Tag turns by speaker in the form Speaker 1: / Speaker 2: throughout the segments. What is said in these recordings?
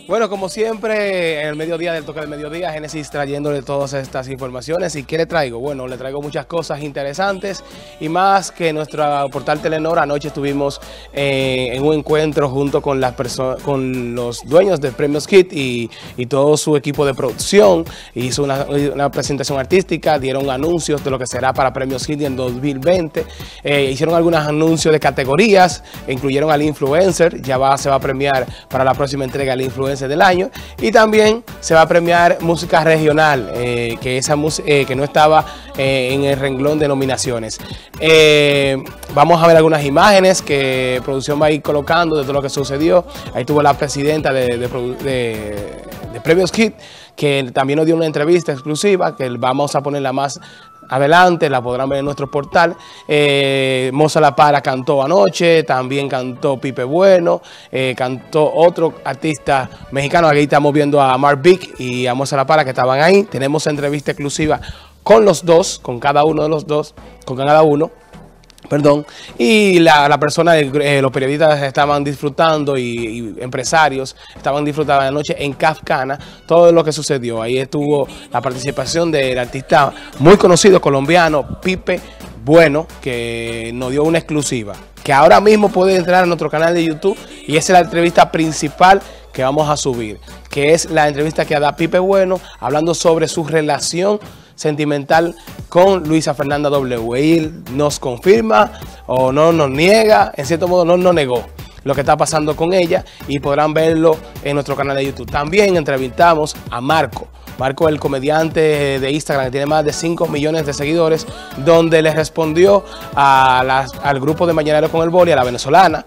Speaker 1: Bueno, como siempre, en el mediodía del toque del mediodía, Génesis trayéndole todas estas informaciones. ¿Y qué le traigo? Bueno, le traigo muchas cosas interesantes y más que nuestro portal Telenor. Anoche estuvimos en un encuentro junto con las con los dueños de Premios Hit y todo su equipo de producción. Hizo una presentación artística, dieron anuncios de lo que será para Premios Hit en 2020. Hicieron algunos anuncios de categorías, incluyeron al influencer, se va a premiar para la próxima entrega al influencer del año, y también se va a premiar música regional, que no estaba en el renglón de nominaciones. Vamos a ver algunas imágenes que producción va a ir colocando de todo lo que sucedió. Ahí tuvo la presidenta de Premios Hit, que también nos dio una entrevista exclusiva, que vamos a ponerla más adelante, la podrán ver en nuestro portal. Moza La Para cantó anoche, también cantó Pipe Bueno, cantó otro artista mexicano. Aquí estamos viendo a Mark Vick y a Moza La Para que estaban ahí. Tenemos entrevista exclusiva con los dos, con cada uno de los dos, con cada uno. Perdón, y la persona, los periodistas estaban disfrutando y empresarios estaban disfrutando anoche en Kafkana todo lo que sucedió. Ahí estuvo la participación del artista muy conocido colombiano, Pipe Bueno, que nos dio una exclusiva, que ahora mismo puede entrar a nuestro canal de YouTube, y esa es la entrevista principal que vamos a subir, que es la entrevista que da Pipe Bueno hablando sobre su relación sentimental con Luisa Fernanda W. Él nos confirma o no nos niega, en cierto modo no nos negó lo que está pasando con ella, y podrán verlo en nuestro canal de YouTube. También entrevistamos a Marco, el comediante de Instagram, que tiene más de 5 millones de seguidores, donde le respondió al grupo de Mañanero con el Boli, a la venezolana,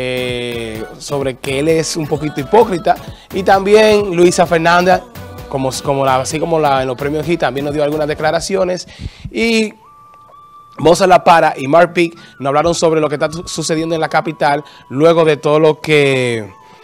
Speaker 1: sobre que él es un poquito hipócrita. Y también Luisa Fernanda, así como en los Premios Hit, también nos dio algunas declaraciones. Y Moza La Para y Mark Vick nos hablaron sobre lo que está sucediendo en la capital, luego de todo lo que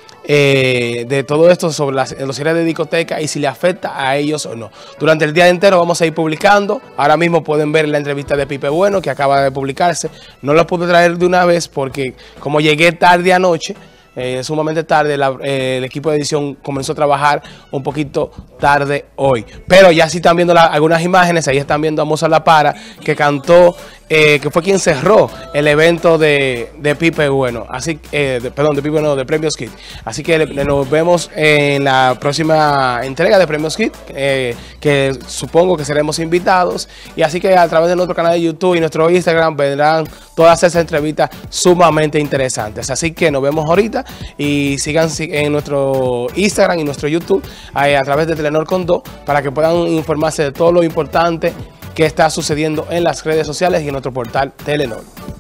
Speaker 1: de todo esto sobre los cierres de discotecas y si le afecta a ellos o no. Durante el día entero vamos a ir publicando. Ahora mismo pueden ver la entrevista de Pipe Bueno, que acaba de publicarse. No la pude traer de una vez porque como llegué tarde anoche, sumamente tarde, el equipo de edición comenzó a trabajar un poquito tarde hoy. Pero ya sí están viendo algunas imágenes. Ahí están viendo a Moza La Para, que cantó, que fue quien cerró el evento de Pipe Bueno. De Pipe Bueno, de Premios Hit. Así que nos vemos en la próxima entrega de Premios Hit, que supongo que seremos invitados. Y así que a través de nuestro canal de YouTube y nuestro Instagram vendrán todas esas entrevistas sumamente interesantes. Así que nos vemos ahorita, y sigan en nuestro Instagram y nuestro YouTube a través de Telenor con Do, para que puedan informarse de todo lo importante que está sucediendo en las redes sociales y en nuestro portal Telenor.